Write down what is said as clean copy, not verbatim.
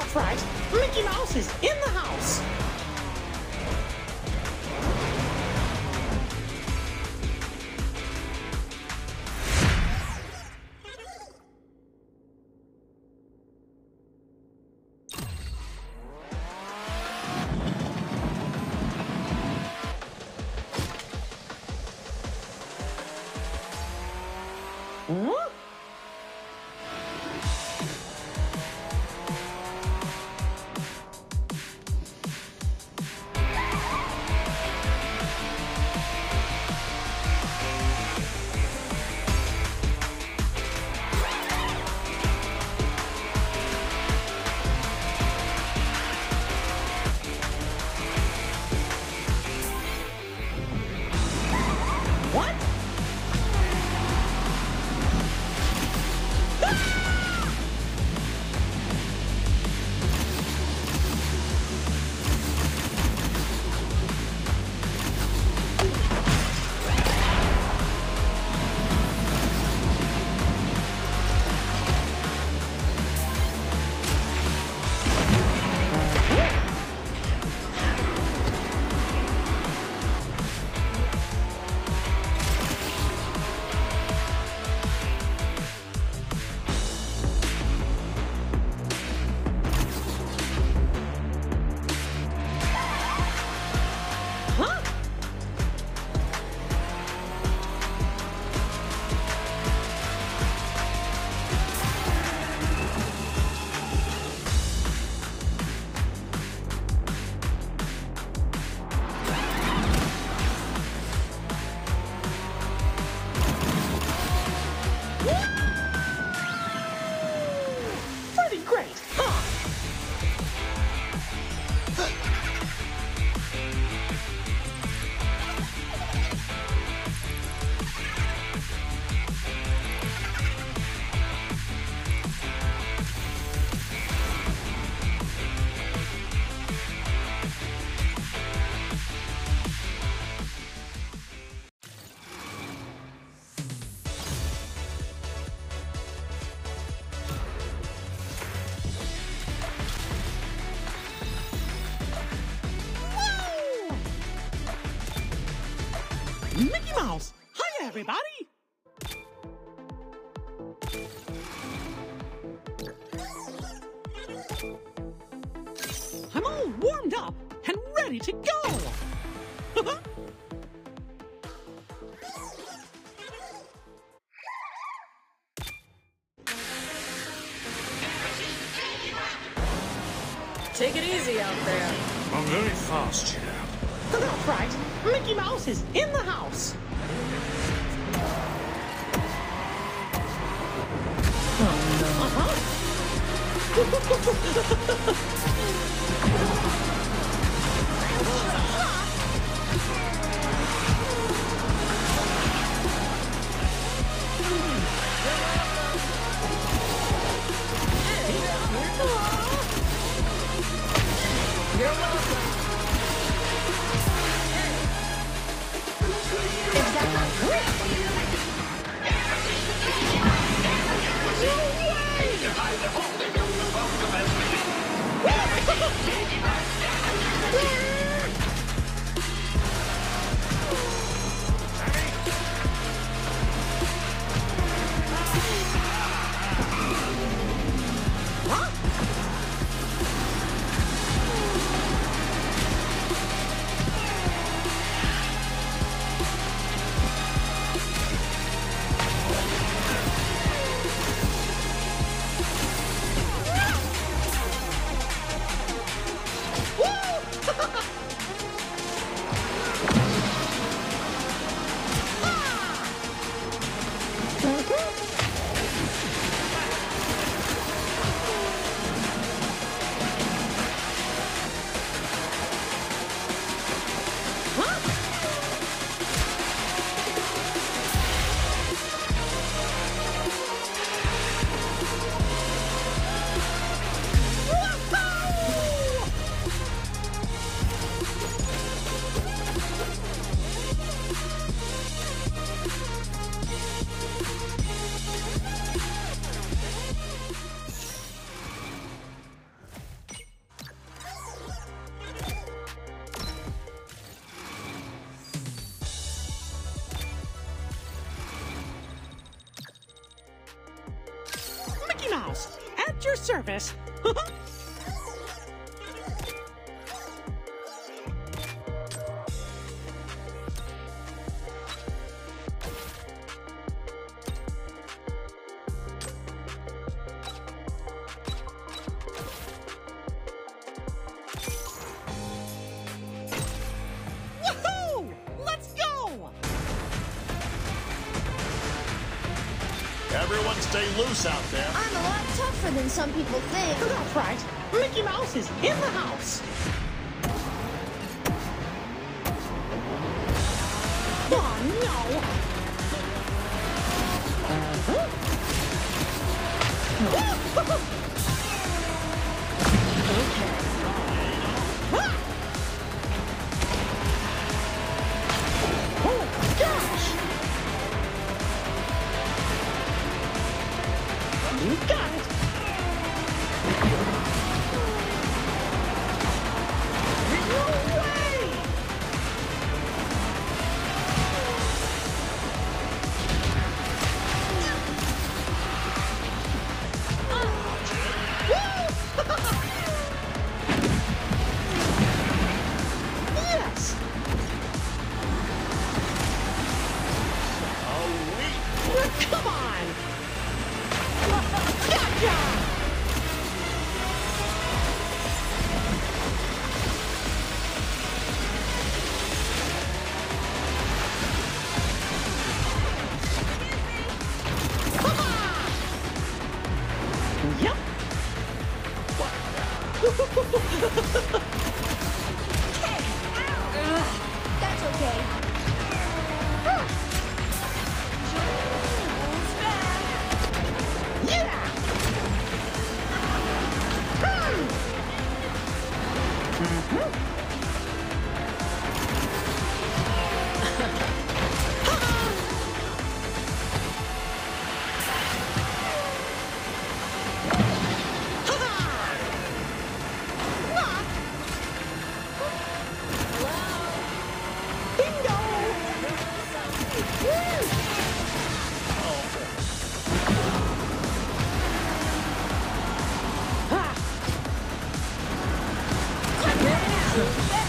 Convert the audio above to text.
That's right. Mickey Mouse is in the house. Huh? What? Huh? Pretty great, huh? Mickey Mouse! Hi, everybody! I'm all warmed up and ready to go! Take it easy out there. I'm very fast, you know. That's right. Mickey Mouse is in the house. You're welcome. Woo! At your service. Woohoo! Let's go! Everyone stay loose out there. I'm a lot tougher than some people think. That's right. Mickey Mouse is in the house. Oh, no. Oh, gosh. You got it. No way! Yes! Come on! Gotcha! Yep. That's okay. Yeah! Yeah.